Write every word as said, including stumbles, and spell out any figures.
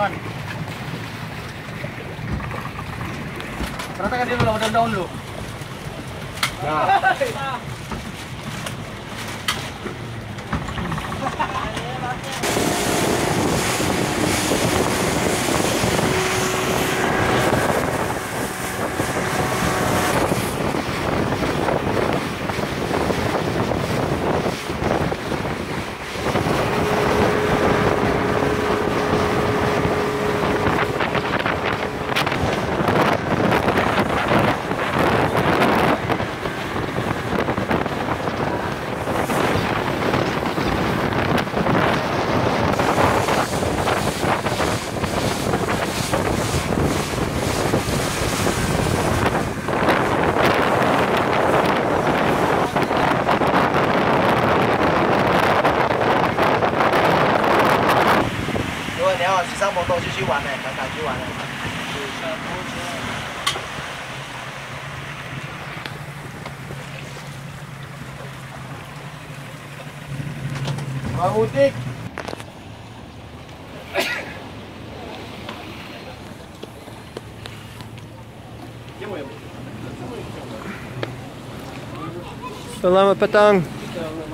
kawan. Ratakan dia dulu, daun-daun dulu. Nah. 上摩托就去玩了，赶赶去玩了。Mamutik. Selamat petang.